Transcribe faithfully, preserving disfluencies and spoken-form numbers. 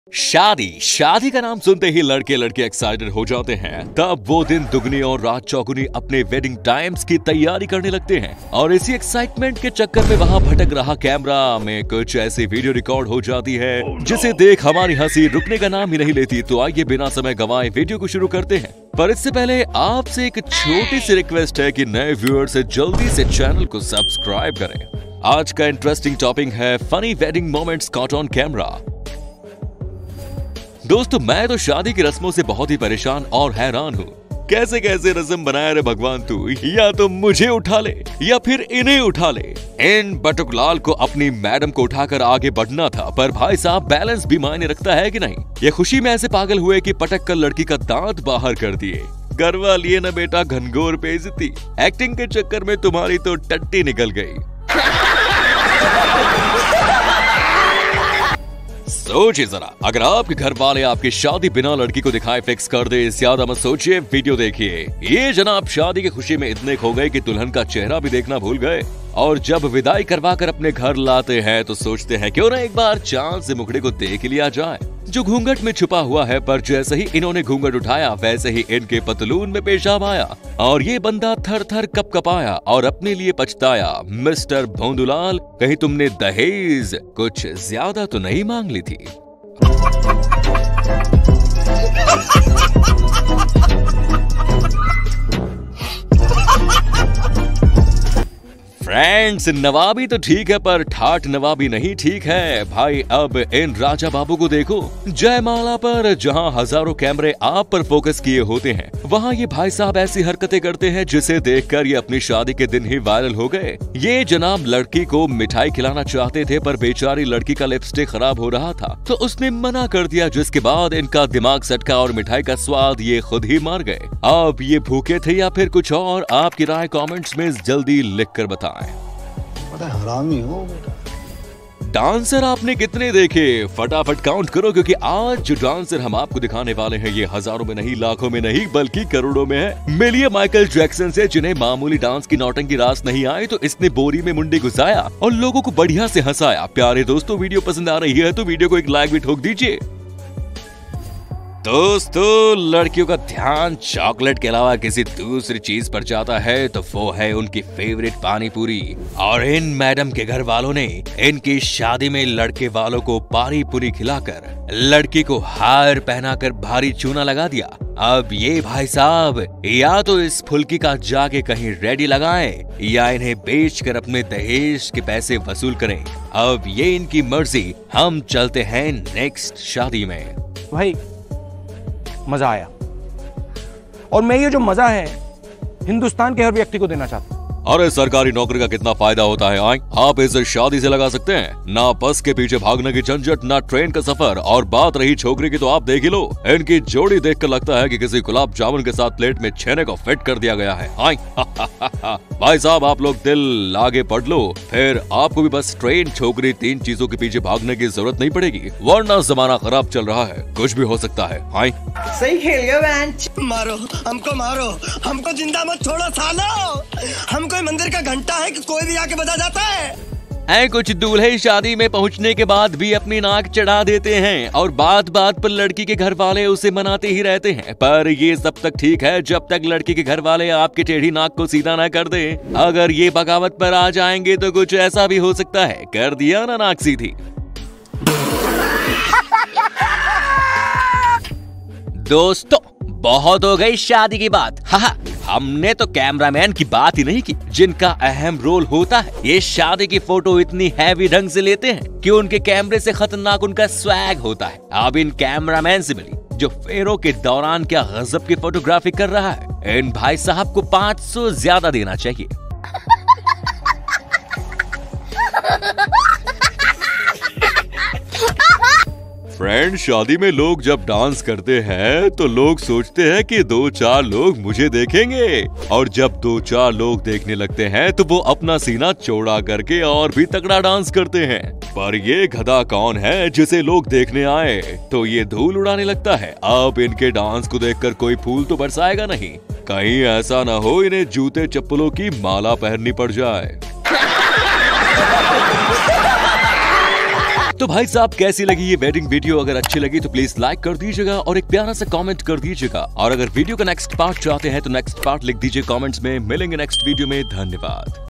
शादी शादी का नाम सुनते ही लड़के लड़के एक्साइटेड हो जाते हैं। तब वो दिन दुगनी और रात चौगुनी अपने वेडिंग टाइम्स की तैयारी करने लगते हैं और इसी एक्साइटमेंट के चक्कर में वहाँ भटक रहा कैमरा में कुछ ऐसी वीडियो रिकॉर्ड हो जाती है जिसे देख हमारी हंसी रुकने का नाम ही नहीं लेती। तो आइए बिना समय गंवाए वीडियो को शुरू करते हैं। पर इससे पहले आपसे एक छोटी सी रिक्वेस्ट है कि नए व्यूअर से जल्दी से चैनल को सब्सक्राइब करें। आज का इंटरेस्टिंग टॉपिक है funny wedding moments caught on camera. दोस्तों, मैं तो शादी की रस्मों से बहुत ही परेशान और हैरान हूँ। कैसे कैसे रस्म बनाया रे भगवान तू, या तो मुझे उठा ले या फिर इन्हें उठा ले। इन बटुकलाल को अपनी मैडम को उठाकर आगे बढ़ना था, पर भाई साहब बैलेंस भी मायने रखता है कि नहीं। ये खुशी में ऐसे पागल हुए कि पटक कर लड़की का दांत बाहर कर दिए। करवा लिए ना बेटा घनघोर बेइज्जती, एक्टिंग के चक्कर में तुम्हारी तो टट्टी निकल गई। सोचिए जरा, अगर आपके घर वाले आपकी शादी बिना लड़की को दिखाए फिक्स कर दे, ज्यादा मत सोचिए, वीडियो देखिए। ये जनाब शादी की खुशी में इतने खो गए कि दुल्हन का चेहरा भी देखना भूल गए और जब विदाई करवा कर अपने घर लाते हैं तो सोचते हैं क्यों ना एक बार चांद से मुखड़े को देख लिया जाए जो घूंघट में छुपा हुआ है। पर जैसे ही इन्होंने घूंघट उठाया वैसे ही इनके पतलून में पेशाब आया और ये बंदा थर थर कपकपाया और अपने लिए पछताया। मिस्टर भोंदूलाल, कहीं तुमने दहेज कुछ ज्यादा तो नहीं मांग ली थी? फ्रेंड्स, नवाबी तो ठीक है पर ठाठ नवाबी नहीं ठीक है भाई। अब इन राजा बाबू को देखो, जयमाला पर जहां हजारों कैमरे आप पर फोकस किए होते हैं, वहां ये भाई साहब ऐसी हरकतें करते हैं जिसे देखकर ये अपनी शादी के दिन ही वायरल हो गए। ये जनाब लड़की को मिठाई खिलाना चाहते थे पर बेचारी लड़की का लिपस्टिक खराब हो रहा था तो उसने मना कर दिया, जिसके बाद इनका दिमाग सटका और मिठाई का स्वाद ये खुद ही मार गए। अब ये भूखे थे या फिर कुछ और, आपकी राय कमेंट्स में जल्दी लिख कर बताएं। हरामी हो बेटा। डांसर आपने कितने देखे? फटाफट काउंट करो, क्योंकि आज जो डांसर हम आपको दिखाने वाले हैं ये हजारों में नहीं, लाखों में नहीं, बल्कि करोड़ों में है। मिलिए माइकल जैक्सन से, जिन्हें मामूली डांस की नौटंकी रास नहीं आई तो इसने बोरी में मुंडी घुसाया और लोगों को बढ़िया से हंसाया। प्यारे दोस्तों, वीडियो पसंद आ रही है तो वीडियो को एक लाइक भी ठोक दीजिए। दोस्तों, लड़कियों का ध्यान चॉकलेट के अलावा किसी दूसरी चीज पर जाता है तो वो है उनकी फेवरेट पानी पूरी। और इन मैडम के घर वालों ने इनकी शादी में लड़के वालों को पानी पूरी खिलाकर लड़की को हार पहनाकर भारी चूना लगा दिया। अब ये भाई साहब या तो इस फुल्की का जाके कहीं रेडी लगाएं या इन्हें बेचकर अपने दहेज के पैसे वसूल करें। अब ये इनकी मर्जी। हम चलते हैं नेक्स्ट शादी में। भाई मजा आया और मैं ये जो मजा है हिंदुस्तान के हर व्यक्ति को देना चाहता हूँ। अरे सरकारी नौकरी का कितना फायदा होता है, आए आप इसे शादी से लगा सकते हैं। ना बस के पीछे भागने की झंझट, ना ट्रेन का सफर। और बात रही छोकरी की तो आप देख ही लो, इनकी जोड़ी देखकर लगता है कि किसी गुलाब जामुन के साथ प्लेट में छेने को फिट कर दिया गया है। आए भाई साहब, आप लोग दिल आगे पढ़ लो, फिर आपको भी बस ट्रेन, छोकरी, तीन चीजों के पीछे भागने की जरूरत नहीं पड़ेगी, वरना जमाना खराब चल रहा है, कुछ भी हो सकता है। आए सही खेल गए बेंच। मारो हमको, मारो हमको, जिंदा मत छोड़ो सालो। हम कोई मंदिर का घंटा है कि कोई भी आके बजा जाता है। ऐ कुछ दूल्हे शादी में पहुंचने के बाद भी अपनी नाक चढ़ा देते हैं और बात बात पर लड़की के घर वाले उसे मनाते ही रहते हैं। पर ये सब तक ठीक है जब तक लड़की के घर वाले आपकी टेढ़ी नाक को सीधा ना कर दे। अगर ये बगावत पर आ जाएंगे तो कुछ ऐसा भी हो सकता है, कर दिया ना नाक सीधी। दोस्तों, बहुत हो गई शादी की बात। हाँ, हमने तो कैमरामैन की बात ही नहीं की, जिनका अहम रोल होता है। ये शादी की फोटो इतनी हैवी ढंग से लेते हैं कि उनके कैमरे से खतरनाक उनका स्वैग होता है। अब इन कैमरामैन से मिली जो फेरों के दौरान क्या गजब की फोटोग्राफी कर रहा है। इन भाई साहब को पाँच सौ ज्यादा देना चाहिए। फ्रेंड, शादी में लोग जब डांस करते हैं तो लोग सोचते हैं कि दो चार लोग मुझे देखेंगे, और जब दो चार लोग देखने लगते हैं तो वो अपना सीना चौड़ा करके और भी तगड़ा डांस करते हैं। पर ये गधा कौन है जिसे लोग देखने आए तो ये धूल उड़ाने लगता है। अब इनके डांस को देखकर कोई फूल तो बरसाएगा नहीं, कहीं ऐसा ना हो इन्हें जूते चप्पलों की माला पहननी पड़ जाए। तो भाई साहब कैसी लगी ये वेडिंग वीडियो? अगर अच्छी लगी तो प्लीज लाइक कर दीजिएगा और एक प्यारा सा कमेंट कर दीजिएगा। और अगर वीडियो का नेक्स्ट पार्ट चाहते हैं तो नेक्स्ट पार्ट लिख दीजिए कमेंट्स में। मिलेंगे नेक्स्ट वीडियो में। धन्यवाद।